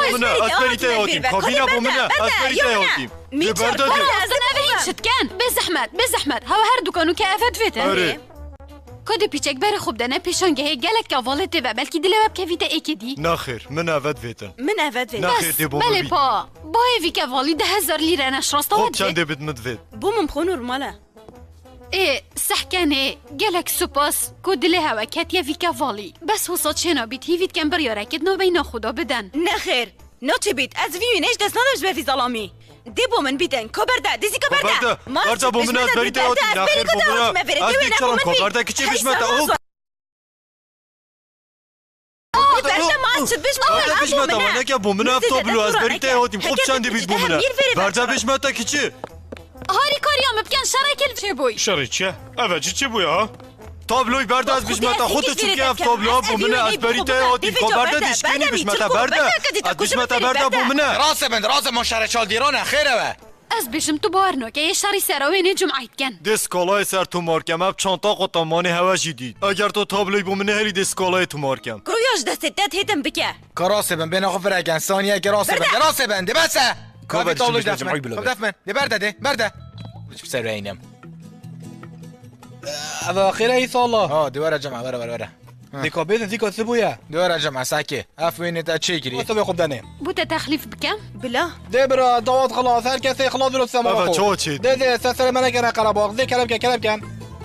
بومنا اسبریته هاتیم کابینا بومنا اسبریته هاتیم برده لازم این شد کن به زحمت هوا هر دکانو که افت فیتن آره کد پیچک بر خوب دنه پیشانگه گلک که والته و بلکی دل وب که فیته ایکی نه خیر من افت فیتن بس بله پا با ایوی که والی 10,000 لیره نشراستا خب ود چنده بد مدفید بومم خو نورماله ای سحکنه گلک سپاس کد دل هوا کتیه وی که والی بس حساد شنا بیت هیوید کن بر یارکت نو بینا خدا بدن نه خیر نه چه بیت از ویونش دست نداشت به ظلامی دی بومن بیتن کبرده دیزی کبرده برده بومنا اسبریته هاتیم نه خیر بومنا از دیچران کبرده کچی بشمت او بشمت او نکه بومنا افتابلو اسبریته هاتیم خوب چنده بیت بومنا برده بشمت کچی هاری کاریم بکن شرکل چه بوی شرای چیه؟ اوه چه بوی ها؟ تابلوی برده از بشمت خودت چون که افتابلو ها بومنا اسبریته هاتیم که برده دیشکنی بشمت برده از بشمت برده بومنا راست من شرچال دیرانه خیره و از بشم تو بارنو که یه شری سراوینه جمعیت کن دسکالای سر تو مارکم اب چانتا قطمانی هوشی دید اگر تو تابلوی بومنه هری دسکالای تو مارکم کرویاش دستت هیتم بکه کراسه بن بین خفر اگن ثانیه کراسه بن دی بسه کافی تابلوش بده دست من جمعی دست من دی برده چه سر اینم اوا خیره ای سالا دوباره جمع بره دیکا بیدن دیکا چه بویه؟ دوباره جمع ساکه افوینه تا چی گیری تو خوب دنه بوده تخلیف بکم بلا ده برا دوات خلاص هر کسی خلاص درست سما اوه خو چه چید ده سر من کنه قرباق ده کلم کن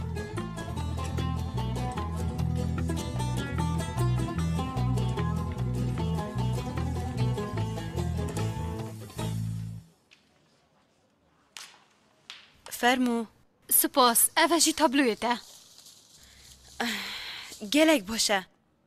فرمو سپاس اوه جی تابلویته گلک باشه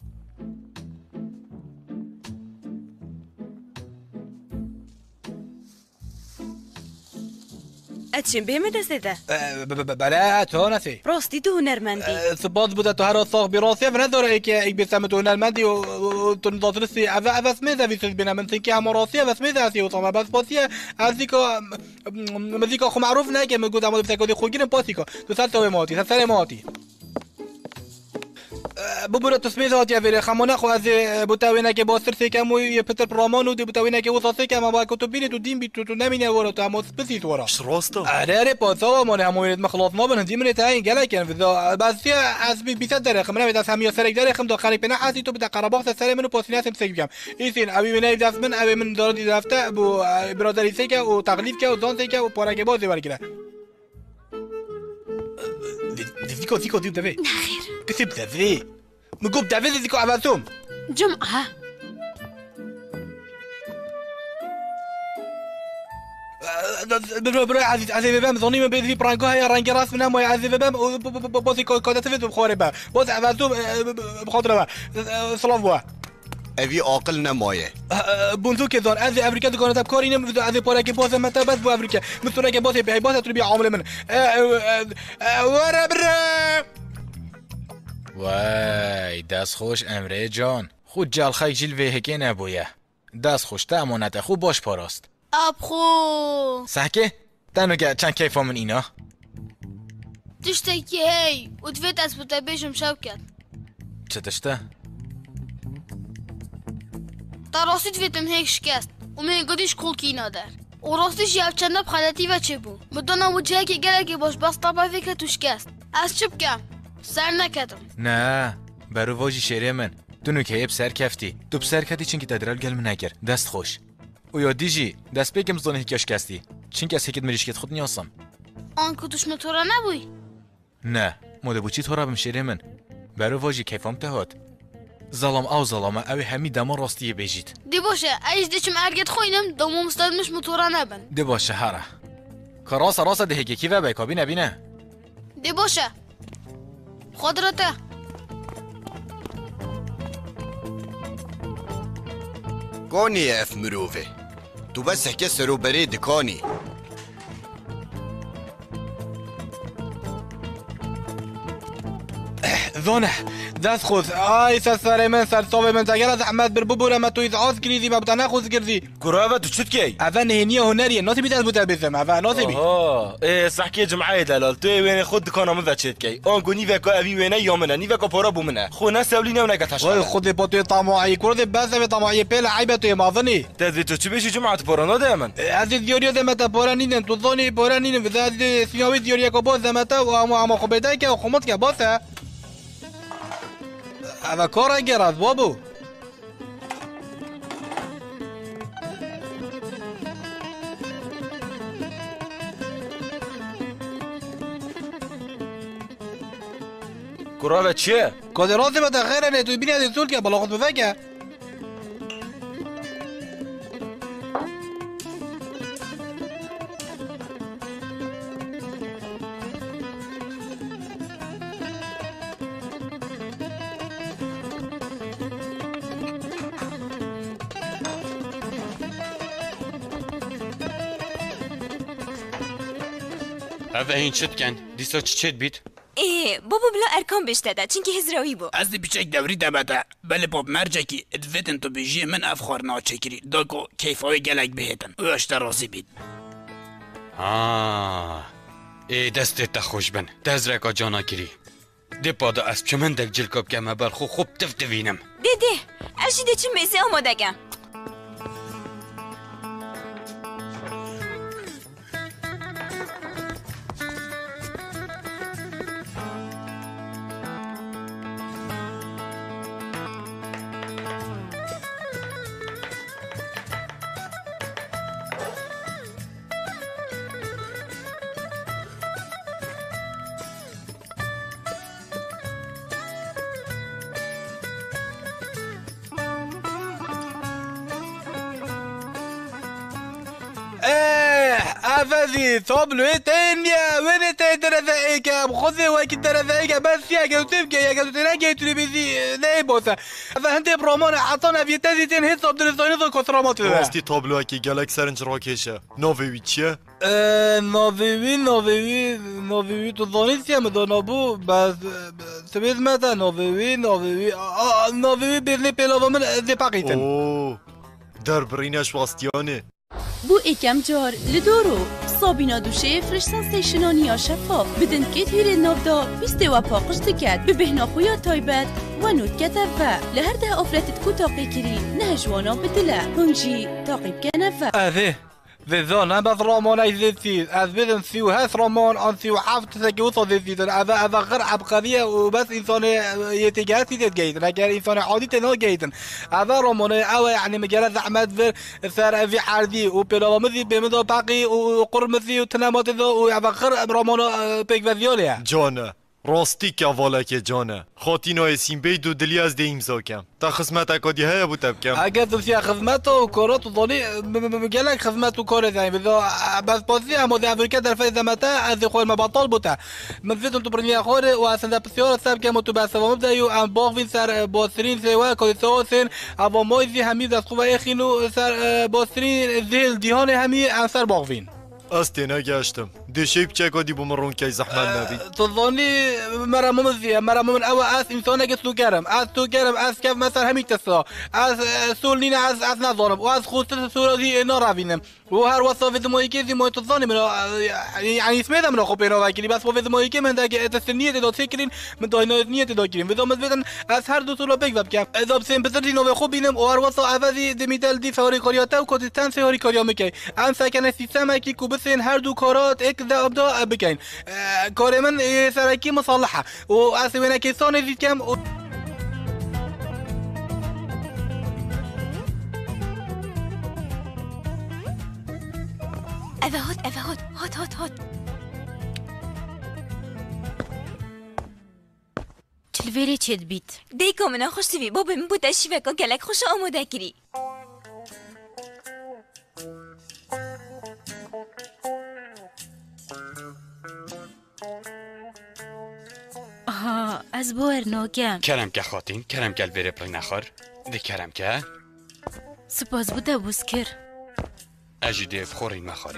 اچین بیمه دسته بله تو نسی راستی تو هنرمندی ثبات بوده تو هر صاغ براسي فنظر ايك بسمته هنرمندي وتنظرسي افس ماذا في بنا من تيكي هم راسيه بس ماذا سي وطبعا بس باسيه ازيكو مزيكا خو معروف ناكي من قدام بتاكو خوجين باسيكو تسالتو موتي ببرة تسميزات يا فيري خمونا خو از بتاوينا كي بوستر سي كامو يبتر برامانو دي بتاوينا كي وصاسي كما با كتبيني تو دين بيتو ناميني ورا تو امو سبيسيت ورا اش راستا اري باسا من همو يريد مخلص ما بن دي من تاين قال كان في بس يا اسبي بيصدر خمنا بتاع سامي سرك داري خم دو خاري بنا حاسي تو بتاع قرباق سري منو بوسيناس مسكيام يسين ابي من داس من ابي من دار دي دافتا بو برادري سيكا وتغليف كا ودون سيكا وبورا كي بوزي وركلا ديكو دي دافي نخير كسب دافي مقوب دافي ديكو عباسوم جمعة برا عزيز بام ظني من بيدي برانكو هي رانك راس من مو عزيز بام بوسي كودا تفيد بخوري با بوس عباسوم بخضره سلافوا اوی عاقل نمایه بونزو که دار از امریکا دکانه تب کاری نمیده از پاره که باز مت بس بو امریکا مستونه که باز بی باز تو بی عامل من ورا برا وای دست خوش امره جان خود جل خی جیل وی هکی نبویه دست خوش تا امانت خوب باش پاراست اب خو سحکه تنو که چند کیفا من اینا تشتكي هي وتفيت اسبوتا بيشم شوكت چه تشته؟ راستی تفيتم هيك شكست ومن قديش كل كينا دار وراستيش يالچنده بخدتي و چه بو بدانا وجهه که گلگی باش بس طبع فکر تو شکست از چه بکم سر نکتم نه برو واجی شیره من دونو که یه بسر کفتی تو بسر کتی چون که تدرال گلم نگر دست خوش و یا دیجی دست بکم زدانه هیکا شکستی چون که از هیکت مریشکت خود نیاسم آن کتوش مطوره نبوی نه موده بو چی طوره بم شیره من برو واجی کیفام تهات ظلام او ظلامه اوی همی دمان راستیه بیجید دی باشه ایش دیچم ارگت خوینم دومو مستدمش مطوره نبن دی باشه هره که راسه ده هیکی و بیکابی نبینه دی باشه خودرته کانی اف مروفه تو بس هکه سرو بری دکانی دست خوز آی سر من سر صاحب من تگر زحمت بر ببوره ما توی عاز کریزی ما بتنه خوز کردی كراوة تشت كي اول نهینیه هنریه ناسی بیت از بوده بزم اول ناسی بی ايه صحكي جمعه دلال تو وين خد كانا من ذا تشت كي اون غني فكا ابي وين يومنا ني فكا پورا بومنا خو ناس اولينا ونكتاش وای خود با توی طماعی کرد بس طماعی پیل عیب توی ماذنی تدري تو تشبيش جمعه پورا نو دائما از دیوریو دمتا پورا نینن تو زونی پورا نینن و از سیاوی دیوریو کو باز دمتا و اما خو بدای که خمت که باسه اما کار گراد بابو كراوة چيه کد راست بده خیره نه تو بینی از سول که بالا خود بفکه اوه این چت کن دیسا چت بیت ای بابا بلا ارکان بشتده چینکه هزراوی بو از دی بیچک دوری دبته بله پاپ مرجکی ادویتن تو بیجی من افخار ناچکری داکو کیفاوی گلک بهتن او اشتا راضی بید ای دستت تا خوش بن دزرکا جانا کری دی پادا اسب چمن دک جلکاب که مبر خو خوب تفتوینم دیده اشیده چون میسه آماده گم افادي طابلو تانية وين ترزايك بخذي وقت ترزايك بس يا جوتيف يا جوتينا جاي تلفزي لا بوسا فهمت برومانا عطانا في تازي تنهي صوب درزاينو كسرامات راستي طابلو اكي جالك سرنج راكيشا نوفي چيه نوفي تو ظنيتي مدونابو بس سبيز متى نوفي بيرلي بيلوفا من ذي باقيتن اوه در بريناش واستيانه بو اکم جار لدورو سابینا دوشه فرش سنسیشنانی یا شفاف بدن که تیر نافدا بیسته و پاقش دکت به بهنا خویا تایبت و نود کتب و لهر ده افرتت کو تاقی کری نه جوانا بدله هنجی تاقیب کنه و ذا نبض رومان ايزيتي اذبذن سيو هاس رومان ان سيو حافظ تسجيوطو ذي هذا غير عبقريه وبس انسان يتجاسي تتجيد لكن انسان عادي تنو جيدن هذا رومان او يعني مجال زحمت في سار في حردي وبيرامزي بمدو باقي وقرمزي وتنامات ذو وغير رومان بيك فيزيوليا جانا راستی که والک جانه خاطینای سیمبی دو دلی از ده امضا کم تا خدمت اکادی های بود کم اگر تو سیا خدمت و کارات و ضانی مگلک خدمت و کار زنی بس بازی هم از افریقا در فیض زمته از خواه مبطال بوده من فیتم تو برنی خواه و اصلا بسیار سب که تو بس و مبده یو ام باغ سر باسرین سوا کاری سواسین اما مایزی همیز از خواه ایخینو سر باسرین زیل دیهان همی سر باغوین استی نگشتم دشیب چکادی بومرون که زحمت نبی تظني مرة ممزية مرة من أول أس إنسانة قصو كرم أس كيف مثلا هميك تسا أس سولينا أس نظرب وأس خوصة سورة دي نارابينم وهر وصف في مويكي زي موي تظني من يعني اسمه من خبينا واكلي بس في مويكي من داك تسنية تدو تفكرين من داينية تدو كرين في ذا مثلا أس هر دو سورة بيك بكام إذا بسين بتردي نو خبينم وهر وصف أفادي دميتال دي فوري كورياتا وكوتستان سوري كوريامكي أم ساكن السيستم كي كوبسين هر دو كارات ذا ابدا بكين كار من سركي مصلحه واسوينا كيسون زيد كم هات تلویری چید بیت دیکو منا خوش تیوی بابا من بود اشی وکا گلک خوش آموده کری از بو ارناگم کرم که خاطین کرم که البره پرای نخور دی کرم که سپاس بوده بوزکر اجی دیف خورین مخوره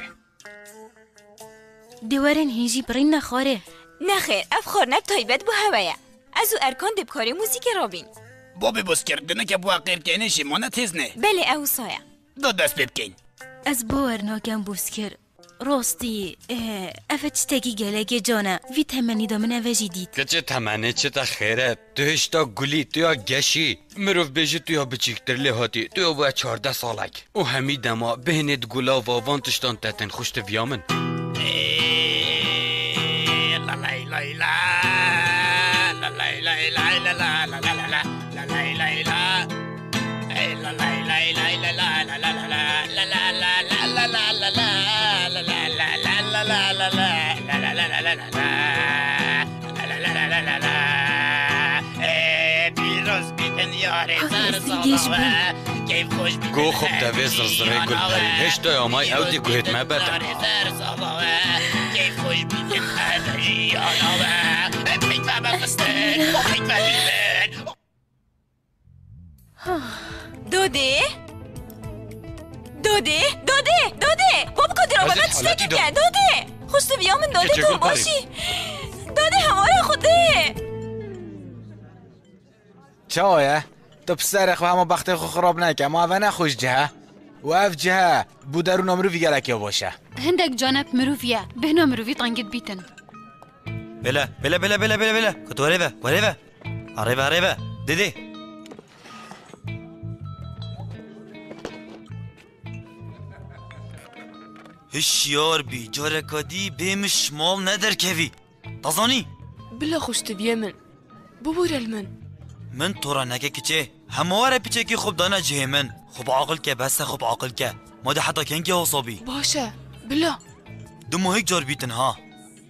دیوارن هیجی برین نخوره نخیر اف خور نب تایبت بو هوایه از او ارکان دبکاری موزیک رابین بابی بس کردنه که بوا غیر کنشی مانه تیز نه بله او سایه دو دست ببکین از باور ناکم بوسکر راستی افت تکی گلگی جانه وی تمنی دامن اوجی دید که چه تمنه چه تا خیره تو هشتا گلی تو یا گشی مروف بیجی تو یا بچیکتر لحاتی تو یا باید 14 سالک او همی دما بهنت گلا و وانتشتان تتن خوشت ویامن گو خوب دوی زرزره گل پری هشتا یا مای او دی گوهت مبتا دوده دوده دوده دوده باب کدی رو بابت چتکی که دوده خوشت بیامن داده تو باشی داده هماره خوده چه آیه؟ تو پسر خو همه بخت خو خراب نکه ما اوه نخوش جه و اف جه بودرون مروفی گلکی باشه هندك جانب مروفيا بهنا مروفي طنقت بيتن بلا بلا بلا بلا بلا بلا كنت وريبه وريبه arriba arriba ديدي هشیار بی جارکادی بیم شمال ندر کوی تازانی بلا خوشت بیمن ببور من طورا نکه کچه همواره پیچه که خوب دانه جه من خوب عاقل که بس خوب عاقل که ما ده حتی کنگی حسابی باشه بلا دو ماه یک جار بیتن ها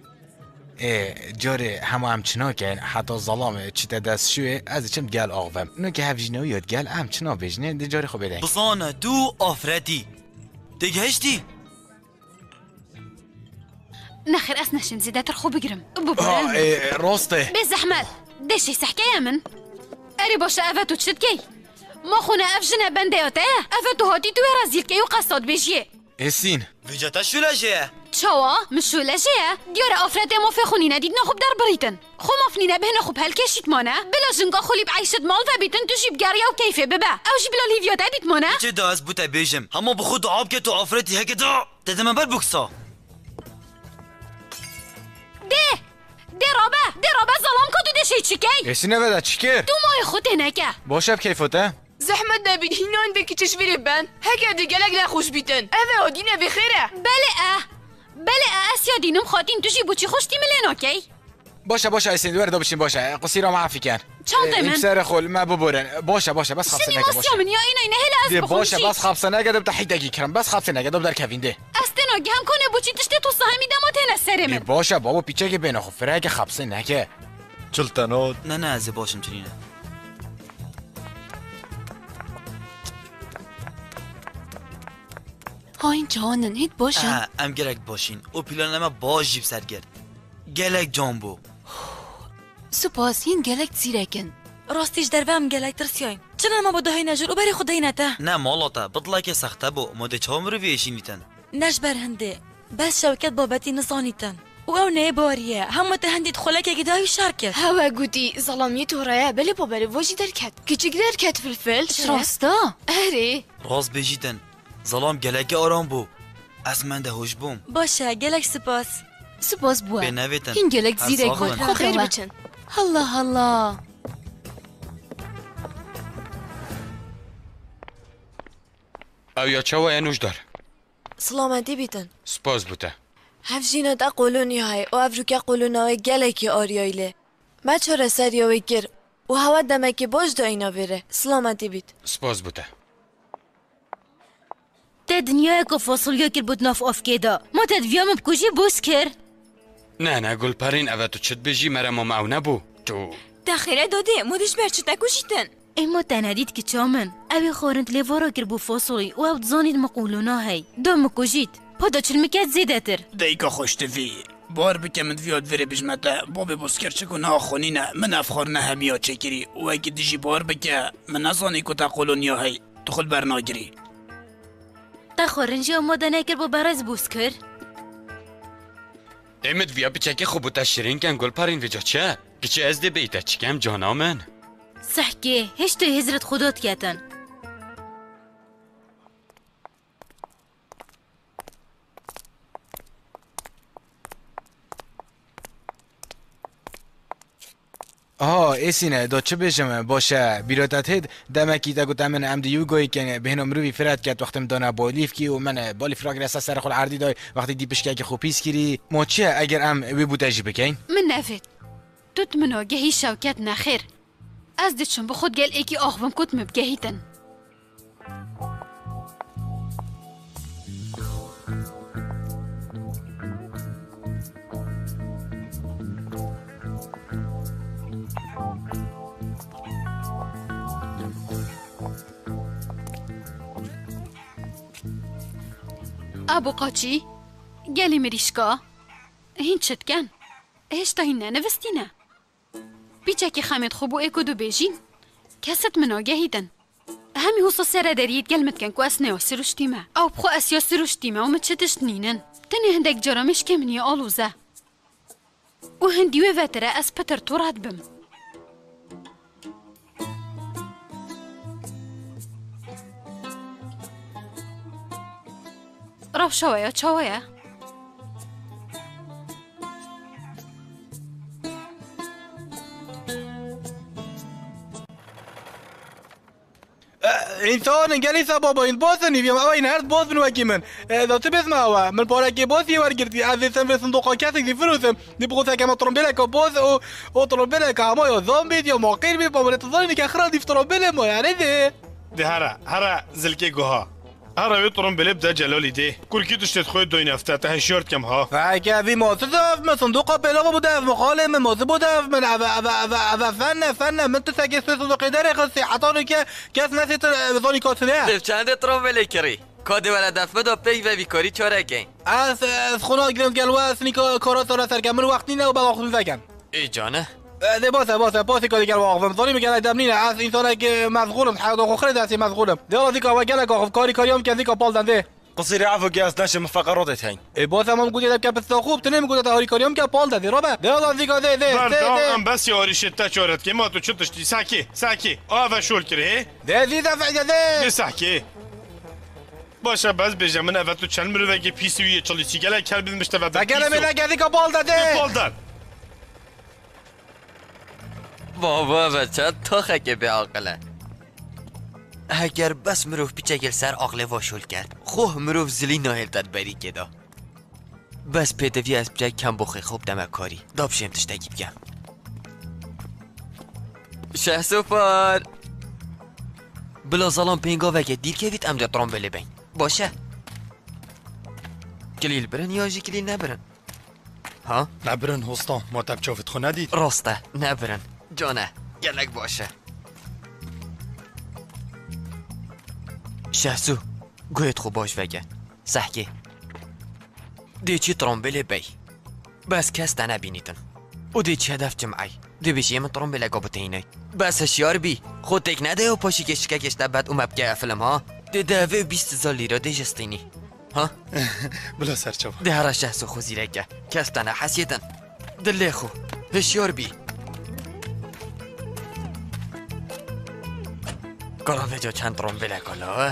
جاره همه همچنا کن حتی ظلام چی دست شوه از چم گل آقوم نو که هفجنه و یاد گل همچنا بجنه ده جاره خوب بده بسانه دو آفرتی دیگه هشتی نخير أسنشن زيدات رخو بقرم راسته بزحمت دشي سحكي يا من أري باشا أفتو تشتكي ما خونا أفجنا بنديوته أفتو هاتي توي رازيل كي وقصاد بيجيه اسين ویجاتا شو لجه چوا مشو لجه دیار آفرت ما في خونينا ديدنا خوب در بريتن خو مافنينا بهنا خوب هالكشيت مانا بلا جنقا خولي بعيشت مال وبيتن تجيب قاريا وكيفه ببا أو جيب لا ليفيوتا بيت مانا چه داز بوتا بيجم همه بخود عاب که تو آفرتی هكذا تدم بر بوكسا ده رابا ظلام كدو دشي تشكي اسينه بدا چكر دو ماي خود هناكا باشه بكيفوته زحمت نبید هینان دکی تشویری بن هکه دیگلک نخوش بیتن اوه آدینه بخیره بله اسیا دینم خاطین توشی بوچی خوشتی ملنا کی باشه اسين دوار دو بشين باشه قصيره معفي كان چانت من بسر خول ما ببورن باشه بس خبصه نگه باشه من یا اینا هلا از باشه بس خبصه نگه دب تحت دقیقه بس خبصه نگه دب در کوینده استناگه هم کنه بوچی تشته تو سهمی دمات هلا سرم باشه بابا پیچه که بینه خو فرق خبصه نگه چلتنات نه از باشم چنینه ها این جانن هیت باشن ام گلک باشین او پلانما باش جیب سرگرد گلک جامبو سپاس هین گلک زیرکن راستیش در وام گلک ترسیاین چرا ما بده نجر و بری خدای نته نه مالاتا بطلا که سخته بو ما ده چام رو ویشینیتن نش برهنده بس شوکت بابتی نزانیتن و او نه باریه هم تهندید خلک گدای شرکت هوا گودی ظلامی تو رایا بله بابری واجی درکت کچک درکت فلفل راستا اره راست بجیدن ظلام گلک آرام بو از من ده هوش بوم باشه گلک سپاس بوا بنویتن هین گلک زیره خود خیر بچن الله او یا چاوا انوش دار سلامتی بیتن سپاس بوده هفجینا دا قولونی های و افروکه قولونای گلکی آریایله ما چرا سریاوی گر و هوا دمکی باش دا اینا بره سلامتی بیت سپاس بوده تا دنیا که فاصلیا کر بود ناف افکیدا ما تدویام بکوشی بوس کر نه گل پرین اوه تو چت بجی مرا ما معو نبو تو داخله داده مودش برچه تکوشیتن اما تنادید که چامن اوی خورند لیوارا کر بو فاصلی و او دزانید مقولونا هی دا مکوشید پادا چلمکت زیده تر دیگه خوشتوی بار بکمد ویاد وره بجمتا بابی بسکر چکو نا خونینه من افخار نه همیا چکری و اگه دیجی بار بکه من نزانی که تا قولونیا هی تو خود برناگری تا خورنجی آماده نکر با برز بوس کر امید ویا بچه که خوبو تا شیرین کن گل پرین ویجا چه؟ کچه از ده بیتا چکم جانا من سحکه هشت هزرت خودت کتن اسینه دا چه بشم باشه بیراتت هد دمکی تا گفتم من عمدی یو گویی که بهنم مروی فرد کرد وقتم دانا بالیف کی و من بالیف را گرسته سر خود عردی دای وقتی دیپش که خوبیس کری ما چیه اگر ام وی بودجی بکین من نفت توت منو گهی شوکت نخیر از دچم بخود گل ایکی آخوام کت مبگهیتن ابو قاچی گلی مریشکا هین چتکن هشتا هین ننوستینه بیچه که خمید خوبو ایکو دو بیجین کست من آگهیدن همی حوصا سره دارید گل متکن که اس نیاسی روشتیمه او بخو اسیاسی روشتیمه و متشتشت نینن تنی هندک جرامش کمنی آلوزه و هندیوه وطره از پتر تو رد بم راو شوية شوية انسان گلیسا بابا این بازنی بیام اما این هرد باز بنو اکی من داته بسمه اوا من پارکی بازی ورگردی عزیزم و صندوقا کسی دی فروسم دی بخوصه که ما ترمبیلک باز و ترمبیلک اما یا زام بید یا ماقیر بید بابا نتظارینی که اخرا دیف ترمبیل ما یعنی دی هره زلکی گوها هره وی بله بده جلالی ده کلکی دوشتت خود دوی نفته تا هشیارت کم ها فاکه اوی ماسه داف من صندوقا پیلا بوده مخاله من ماسه بوده من اوه فن من تساکی صندوقی داره خستی حتانو که کس نسیت بزانی کاسنه دف چنده ترمبیل کری کاده ولا دفمه دا پیک و بیکاری چاره کن از خونه گرم گلوه اسنی کارا سارا سرکم من وقت نینه و بعد آخوزی فکن ای جانه ده باسه باسی کاری گل واقفم زانی میگن ادم نینه از انسانه که مشغولم حق دو خیلی دستی مشغولم ده رازی که گل واقف کاریام که زیکا پال دنده قصير عفو جاز نش مفقرات هين باز هم گوید ادب کپ خوب تنه میگوید تا کاریام که پال دادی رابه ده رازی که ده بردام بس یاری شتا چورت که ما تو چتشتی ساکی آوا شول کری ده زیدا فعده ساکی باشه بس بجم من اول تو چند مرو وگه پیسی وی چالیسی گله کلبید مشته و بگم من گذی که پال داده بابا بچه تا خکه به عقله اگر بس مروف پیچه سر عقله واشول کرد خواه مروف زلی ناهل داد بری که دا بس پیتوی از بجای کم بخی خوب دمه کاری داب شمتش تگیب گم شه سوپار بلا ظلام پینگا وگه دیر که وید امجا ترامبله بین باشه کلیل برن یا جی کلیل نبرن ها؟ نبرن هستان ما تب چافت خو ندید راسته نبرن جانه گلک باشه شهسو گویت خوب باش وگه سحکه دی چی ترامبله بی بس کس تا نبینیدن او دی چی هدف جمعی دی بشی من ترامبله گابته اینای بس هشیار بی خود تک نده و پاشی کشکه کشته بد اومب که فیلم ها دی دوه 20,000 لیره دی جستینی ها؟ بلا سرچاو دی هر شهسو خو زیرکه کس تا نحسیدن دلی خو هشیار بی کارا جا چند ترامبله کالا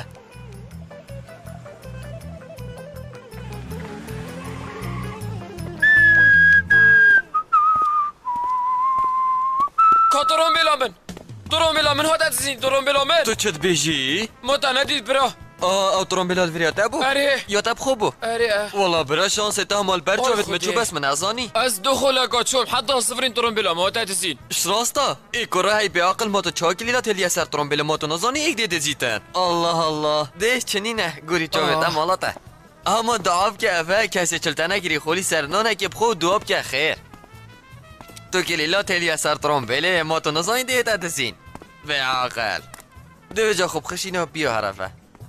ترامبلا من هات ازین ترامبلا من تو چت بیجی؟ ما تا ندید برا او ترامبلا الوریا تابو؟ اره یا تاب خوبو؟ اره والله برا شانس تا مال برچوت مچو بس من ازانی از دخول گاچوم حتی صفرین ترامبلا ما هات ازین اش راستا ای کره های به عقل ما تو چاکلی تلی سر ترامبلا ما تو نزانی یک دید زیتن الله ده چنینه گوری چوبتا مالاته اما دعاب که افه کسی چلتا نگیری خولی سرنانه که بخو دواب که خیر تو کلیلا تلی سر ترامبلا ما تو نزانی دید ازین به عقل دو جا خوب خشینا بیا حرفه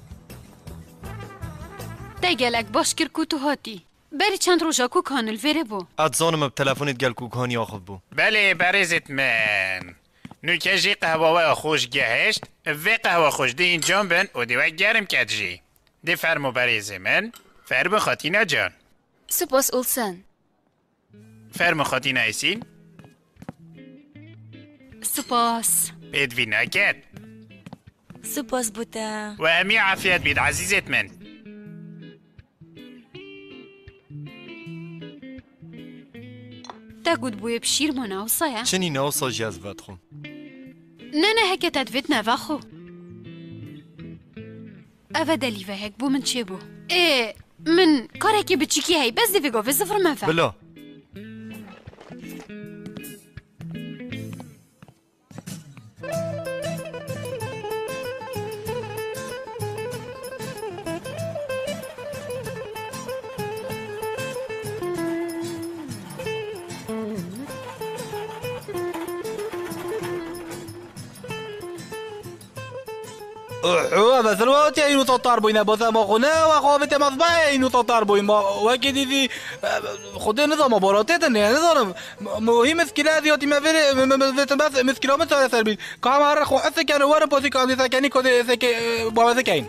دگلک باش کر کو تو هاتی بری چند روزا کو کانل وره بو اتزانم بتلفونت گل کو کانی آخف بو بله برزت من نوکجی قهوه خوش گهشت و قهوه خوش دی اینجام بن و دیوه گرم کدجی دی فرمو بریز من فرمو خاتینا جان سپاس اولسن فرمو خاتینا ایسین سپاس بدوی نکد سپاس بوده و همی عافیت بید عزیزت من تقود بوی بشیر مانا وصايا چنی نوصا جذبت خون نانا هكا تدفتنا فاخو أبدا لي هيك بو من تشيبو إيه من كاركي بتشيكي هاي بس دي فيجو في صفر منفع بلا بس الوقت اینو تطار بوینا بازم خونه و خوابت مصباح اینو تطار بوینا و که دیدی خود نظام باراته تنه نظام مهم مسکله زیادی مفره بس مسکله مثلا سر بید که همه هر خو حس کنه ورم پاسی که همیشه کنی که بابا کنی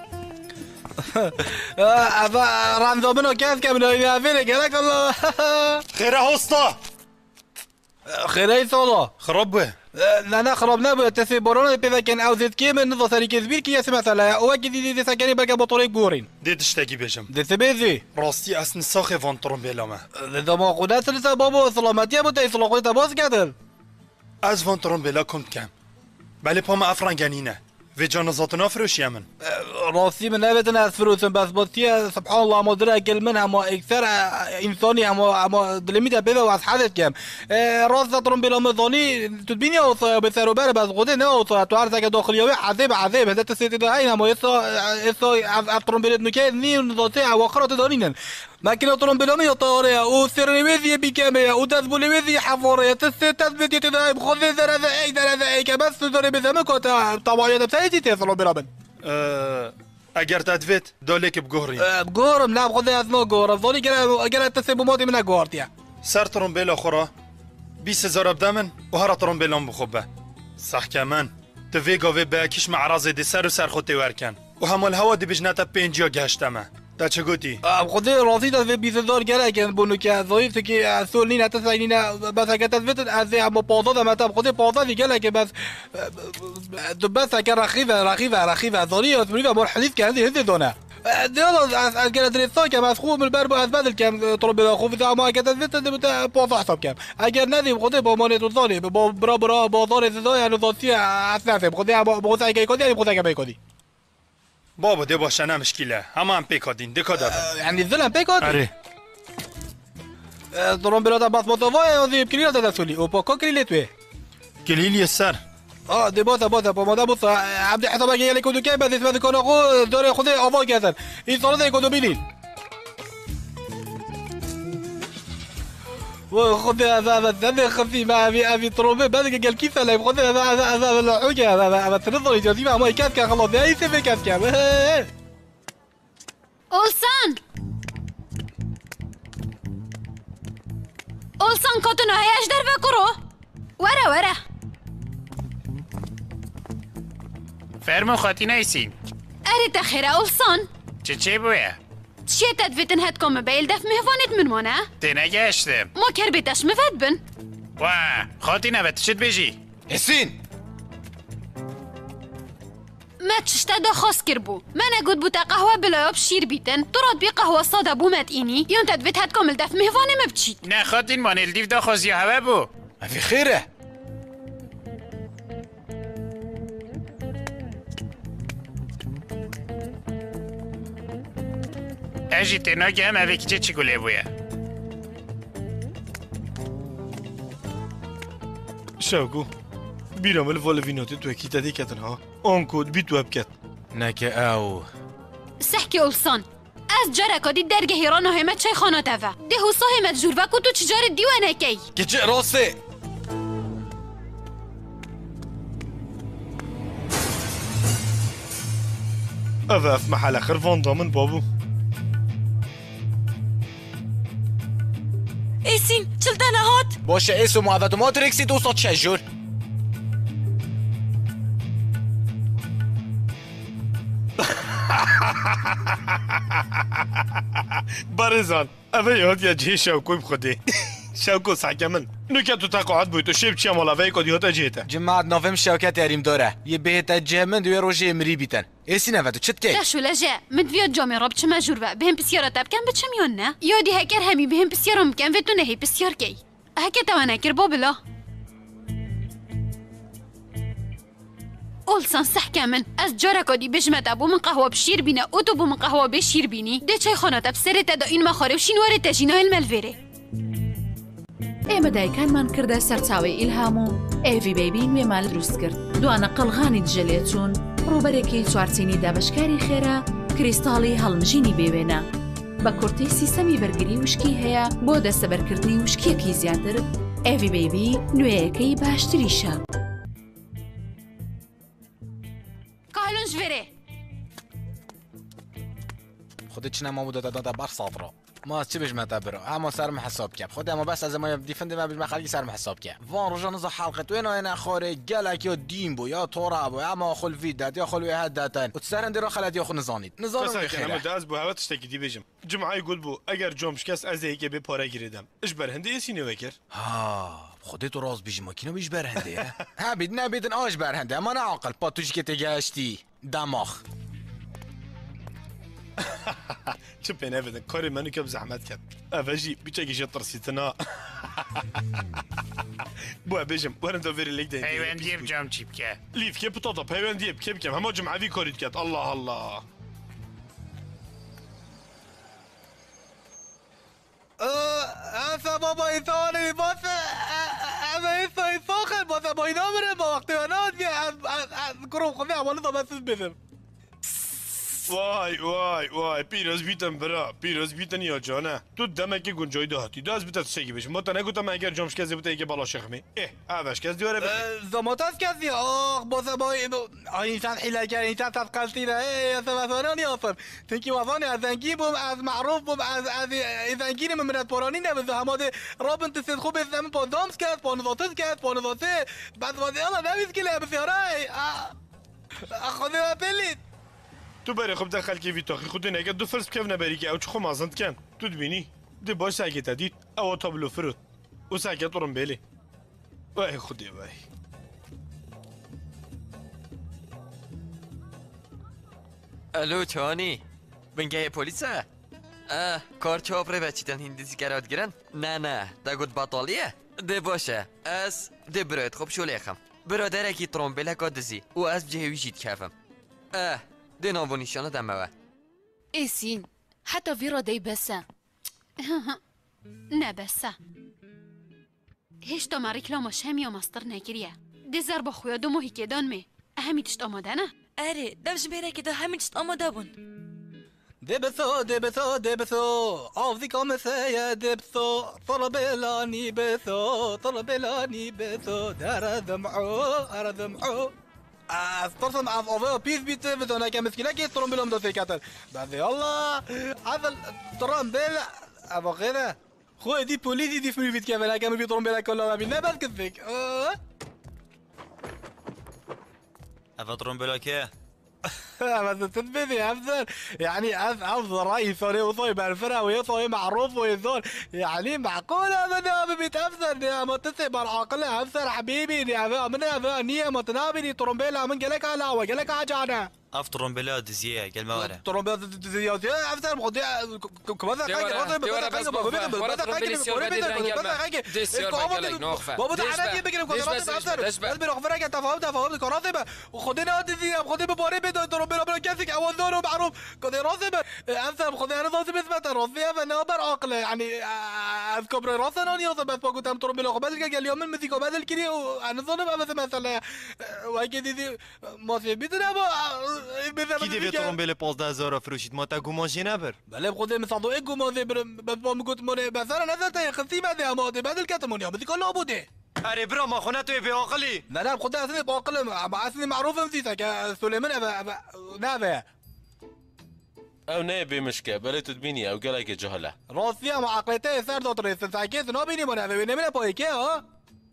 رمضان کس که منوی مفره گرک الله خیره هستا خیره سالا خراب بوه نه خراب نبود تسی باران پیدا کن او زد که من نظر سری کزبیر که یه مثلا او که دیدی سکنی برگه با طوری گورین دیدش تاگی بجم دسته بیزی راستی اصلا ساخه وان ترومبیلامه دما خدا سلسه بابا سلامتی بود ایسلا خودت باز کردن از وان ترومبیلا کند کم بله پام افرنگنینه و جانزاتنا فروشی من راستی من نبتن از فروشم بس باستیه سبحان الله ما دره اکل من اما اکثر انسانی اما دلمیده بیده و از حدت کم راست ترومبیلا مزانی تدبینی اوصا بسر و بره بس خودت نه اوصا تو عرضه که داخلیاوی عذاب هدت سیده این اما ایسا از ترومبیلت نکه نیم ذاته اواخرات دارینن ماكينة ترومبيلومية طارية وسيرنيويزي بكامية وتزبوليويزي حفورية تثبت يتدايب خذي ذرذا اي كبس تدوري بزمك طبعا يدبسايتي تيصلوا برابن اگر تدفت دولك بقهرين بقهرم لا بخذي اثنو قهرم ظوني قرأ تسيبو موتي من قهرتيا سر ترومبيلا خورا 20,000 بدمن وهرا ترومبيلوم بخبه صح كمان تفيقو في باكيش مع رازي دي سر وسر خوتي وركن وهم الهوا دي بجناتا بينجيو گشتمه تا چه گوتی؟ خود راستی از 20,000 گره که بونو که ضعیف که سول نینا تسعینینا بس اگه تثبت از اما پازده متى خود پازده گله که بس بس اگه رخیفه ضعیف از بریفه مر حدیث که هذه دونه دیالا از گله درستا که از خوب البرب از بدل که طلب خوب اذا ما اگه تثبت ده پازده حساب کم اگر ندیم خود با مانیت ظالی با برا بازار زدا یعنی ذاتی اساسه خود با اگه کدی یعنی خود اگه بیکدی بابا ده باشه نه مشکله همه هم پیکادین دکاده يعني الظلم بيكود؟ اره ضرون بلادا باس بطوفاي وذي بكليل دا سولي وباكو كليلتوي كليل يسار دي بوسا بمادا بوسا عبد حسابك يلي كودو كاي بس اسمه كونو خو دوري خذي افا كاسر يصير ده كودو بيلين وخذ هذا خفي ما ابي تروبي بعد قال كيف لا خذ هذا الحوجه هذا تنظر جاذبه ما كاس كان خلاص هاي سيف كاس كان اولسان كاتونو هياش در بكرو ورا فرمو خاطی نیسین اري تخيرا اولسان چه بویه؟ چیه تدفیتن هدکم بیل دف مهوانت من مانه؟ نگشتم ما کربیتش مفد بن خاطی نبت شد بجی حسین ما تشتا دا خاص کربو من اگود بوتا قهوه بلایاب شیر بیتن دراد بی قهوه ساده بو مد اینی یون تدفیت هدکم الدف مهوانه مبچید نه خاطین مانل دیف دا خاصی هوا بو افی خیره اجی تناگه هم اوه کچه چی گله بویه شاگو بیرم الفالویناتی تو اکی تدی کتن ها آن کود بی تو ابکت نکه او سحکی اولسان از جرکا دی درگه هیران همه چای خانات اوه ده حسا همت جور وکو تو چجار دیوانه کی که چه راسته اوه اف محل اخر واندامن بابو ایسین چلتنه هات باشه ایسو معوض ما ترکسی دوستا چجور برزان اوه یاد یا جه شوکوی بخوده شوكو ساكا من نكتو تقعد بويتو شيب تشي مالا فيكو ديوتا جيتا جماعة نوفم شوكات ياريم دورة يبهتا جامن دوي روجي مري بيتن ايسي نفتو چت كي تاشو لجا مدفيات جامي راب چما جوروا بهم بسيارة تاب كان بچم يوننا يودي هكر همي بهم بسيارة مكان فتو نهي بسيار كي هكا توانا كر بابلا اولسان صح كامن از جاركا دي بجمت ابو من قهوة بشير بينا اوتو بو من قهوة بشير بيني دي چاي خانة تاب سري تدا این مخارب شينوار تجينه الملفيري ئێمە دایکانمان کردە سەرچاوی ئیلهام و ئێڤی بەیبی نوێمان دروست کرد دوانە قەڵغانی دژە لێ چوون ڕوبەرێکی چوارچینی دابشکاری خێرا کریستاڵی هەڵمژینی بێوێنە بە کورتی سیستەمی بەرگری وشکی هەیە بۆ دەستەبەرکردنی وشکیەکی زیاتر ئێڤی بەیبی نوێیەکەی باشتریشە كهلونج فيري خودت چنه ما بوده دادا بر صادرو ما چی بجمع برو اما سرم حساب کرد خود اما بس از ما دیفند ما بجمع خلقی سرم حساب کرد وان روزانه ز حلقه تو اینا خوره گلک یا دیم بو یا تورا بو اما خل ویدات یا خل وهد داتن و تسرند رو خلات یا خو نزانید نزار بخیر اما داز بو هوا تشتکی دی بجم جمعه يقول بو اگر جمش کس از هيك به پاره گیردم اش برهنده یسی نوکر ها خودت راز بیج ماکینه بیج برهنده ها بید نبیدن آش برهنده اما نه عقل پاتوش که تگاشتی دماغ شو بين ابدا كوري منو كم زحمت كات افاجي بيجي شطر سيتنا بو بيجم وانا دوفير ليك ده حيوان ديب جام تشيبكا ليف كيف بطاطا حيوان ديب كيف هم جمعه في كوري كات الله الله افا بابا يثاني بس اما يفاخر بس ما ينامر ما وقت انا كرو خذها والله بس بزم وای پیروز بیتن برا پیروز بیتن یا جانه تو دمکی گنجای دهاتی دست بیتن سگی بشم ما تا نگوتم اگر جمش کسی بوده ایگه بالا شخمی اوش کس دیواره بخی زمات از کسی بازه با اینسان حیله کرد اینسان تسقلتی نه یا سوثانان یاسم تنکی وزان از زنگی بوم از معروف بوم از زنگین ممرد پرانی نبزه هماده رابن تسید خوب اسلام پاندامس کرد پانزاتس کرد پانزاته بعد وزه الله نویز که لبسیاره خودی بلید تو برای خوب دخل که ویتاخی خود نگه دو فرس بکف نبری که او چه خو مازند کن تو دبینی دی باش ساکت دید او تابلو فرود او ساکت ورم بیلی وای خودی وای الو چانی بنگه پلیسه کار چاپره بچیدن هندیزی کراد گیرن نه دا گود باطالیه دی باشه از دی برایت خوب شولیخم برادرکی ترومبیل که دزی او از جهوی جید کفم دي نابو نشانه دموه ايسين حتى فيرا دي بسا نه بسا هیچ تا مریک لاماش هم یا مستر نگیریه دی زربا خویا دو ماهی که دان می همی تشت آماده نه؟ اره دمش بیره که دا همین تشت آماده بون دبثو عوضي كومسية دبثو طلبلاني بثو دار دمعو استرسم از آوه پیس بیته بدونه که مسکینه که ترومبیلم دو سیکتر بعد یالله اول ترومبیل اما غیره خواه دی پولیسی دی فریفید که ولی کمی بی ترومبیل کلا نبید نبید کسیک اول ترومبیل که بس تثبتي افضل يعني افضل رئيس وصايب الفرقه ويصايب معروف ويزول يعني معقوله من بيت افضل يا متصب العاقل افضل حبيبي يا من نيه متنابني ترومبيلا من قالك على وقالك حاجه اف ترومبيلا دزيه قال ما ورا ترومبيلا دزيه افضل مقضي كذا حاجه بابا تعالى بكره بابا تفاهم كراتبه وخدنا دزيه خدي بباري بده ترومبيلا كاسك اوزونه معروف كذا راسب افهم خدي انا راسب اسمه راسيه فنابر عقل يعني اذكر راسنا يوصل بس قلت ام ترومبيلا قبل قال اليوم المزيكا بدل كذي انا ظن مثلا وهكذا ما في بدنا کی دیوی ترومبیل 15000 فروشید ما تا گومانجی نبر بله بخوده مثلا ايه گومانجی بس ما میگفت من مثلا نزلت خفی مده اما بدل کتمون یا بدی کلا بوده اره برا ما خونه توی بعقلی نه خود اصلا بعقل اصلا معروفه مزيتا که سليمان نابه او نه بمشكه بله تدبيني او قالك جهله راسيا مع عقلته سر دكتور ساكيت نو بيني من بيني من بايكه ها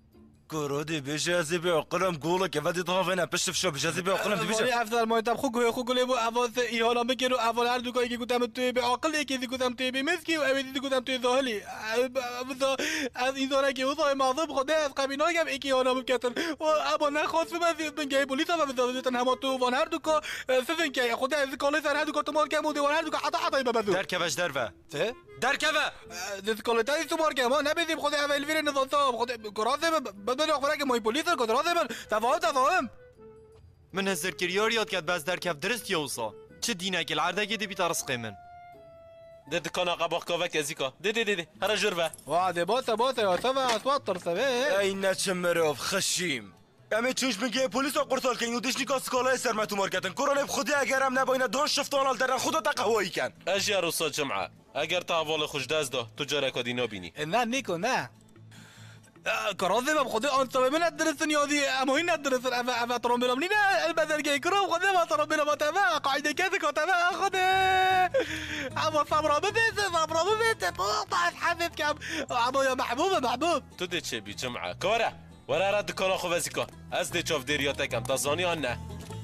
كرودي بجازي بعقلم قولك ودي طافنا بشف شو بجازي بعقلم دي ولی افضل ما تب خو گله بو اواز ایهالا بگیرو اول هر دو که گفتم تو به عقل یکی گفتم تو به مسکی و اولی گفتم تو ظاهری از این داره که وضع معظم خدا از قبینا هم یکی حالا بکتن و ابا نخواست من گه پلیس هم بزدن هم تو وان هر دو که سفن که خدا از کاله سر هر دو که تو مال که مود وان هر دو که حتی ببدو در کفش در و در كذا ديسكولي تاي سوبر كمان نبي خذ اول فيرن نظام خذ كراسه بدل اخبارك موي بوليس كراسه تفاهم من هزر كريار ياد كات بس در كف درست يوصا چه دينك العرضه دي بيتارس قيمن دد كان قباق كوفك ازيكا دي هر جربه وعد بوسه يا سبا توتر سبا اين تشمروف خشيم امی چوش میگه پلیس و قرطال کن یودش نیکاس کالای سر تو مارکتن کورونه بخودی اگرم نباینه دان شفتان در خودت قهوه‌ای کن اجي روسا جمعه اگر تا اول خوش دست ده تو جاره کدی نبینی نه نیکو نه كرازي ما بخذ أنت من الدرس نيادي أمين الدرس أفا ترمبلا منين البدر جاي كرام خذ ما ترمبلا ما تبع قاعدة كذا كتبع خذ أبو صبرا ببيت طاس حبيب كم أبو يا محبوب تدي شيء بجمعة كورة ورا رد كلا خوازيكا از دي شوف ديرياتكم تزاني أنه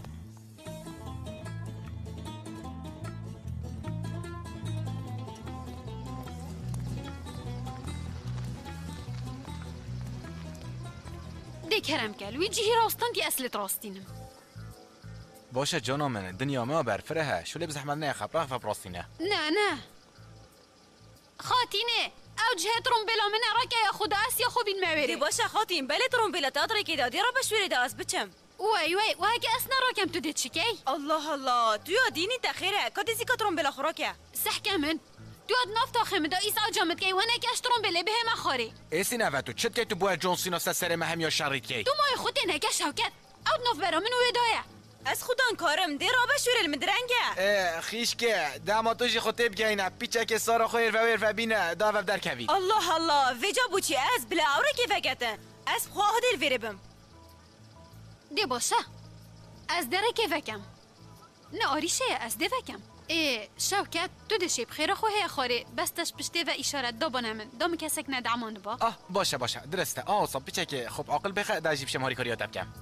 دی کرم کل وی جهی راستان دی اصلت راستینم باشه جانا من دنیا ما برفره شو لبس احمد نه خبره فبراستینه نه خاتینه او جهه ترمبلا من اراکه یا خدا اس یا خوبین موری دی باشه خاتین بله ترمبلا تادری که دادی را بشوری داز بچم وای و هکه اسنا راکم تو دید چکی الله تو یا دینی تخیره کدیزی که ترمبلا خوراکه صح من دواد نفتا خمدا ایسا جامد که وانا که اشترون بله به هم خاری ایسی نوتو چت که تو باید جونسینا سر مهم یا شرید کی تو مای خود نکه شوکت او نف برا من ودایه از خودان کارم دی را بشوری المدرنگه خیش که داماتوشی خودت بگینه پیچه که سارا خویر و بینه داوب در کوی الله ویجا بوچی از بلا اوره که وگتن از خواه دل ویربم دی باشه از دره که وکم نه آریشه از ده وکم شوکت تو دشی بخیر خواه خاره بستش پشته و اشارت دابانه من دام کسک ندعمان با باشه درسته صاب پیچه که خب عاقل بخه در جیب شماری کاری آدب کم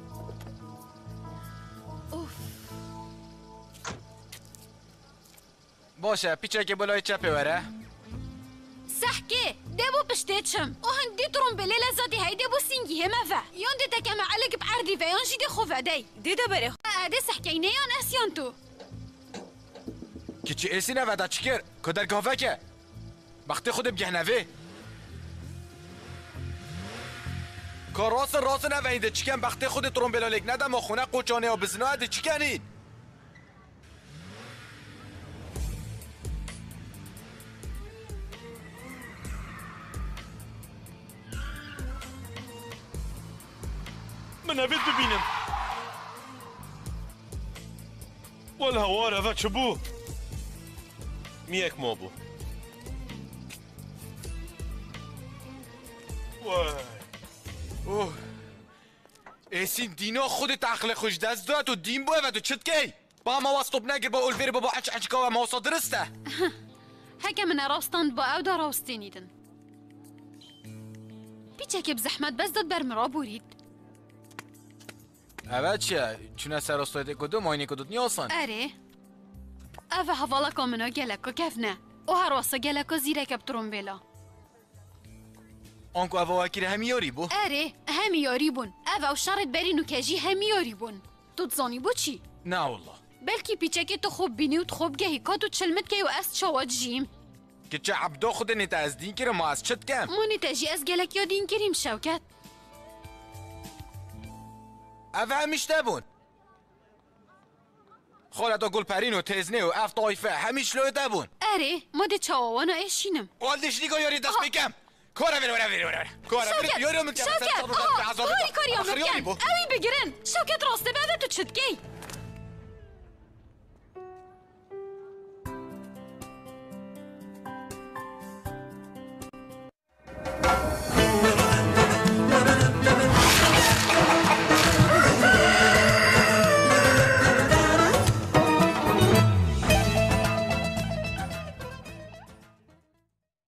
باشه پیچه که بلای چپه وره سحكي دابو پشته چم او هندی ترمبله لزادی های دابو سینگی همه و یان دی تکمه علق بعردی و یان جیدی خوفه دی دیده بره ده سحکینه یان اسیان تو که چی ایسی نوه چکر که در گاوه که وقتی خود بگهنوه که راست نوه اینده چکن وقتی خود ترمبلا لک ندم و خونه قوچانه و بزناه ده چکنید من نبيت ببينم والهوار هذا شبوه ميك موبو اوه ایسین دینا خودت عقل خوش دست داد و دین بوه و تو چت کی با ما واسطوب نگر با اولویر با عچ و موسا درسته هکه من راستان با او دا راستینیدن بیچه که بزحمت بس داد بر مرا بورید اوه چیه؟ چونه سر راستایت کدو ماینی کدو نیاسن؟ اره اوه حوالا کامنا گلکا کفنه او هر واسا گلکا زیره کب ترمبلا آنکو اوه وکیر همیاری بو؟ اره همیاری بون اوه و شرط برینو کجی همیاری بون تو تزانی بو چی؟ نه والله بلکی پیچه که تو خوب بینی و تو خوب گهی که تو چلمت که و از چاوات جیم که چه عبدا خود نیتا از دین کرم ما از چت کم؟ ما نیتا جی از گلک یا دین کریم شوکت اوه همیش نبون خالتا گل پرین و تزنه و اف طایفه همیش لوی دبون اره ما ده چاوانا اشینم والدش نیگا یاری دست بکم کاره بره کاره یاری شوکت آها کاری کاری اوی بگیرن شوکت راسته بعد تو چتگی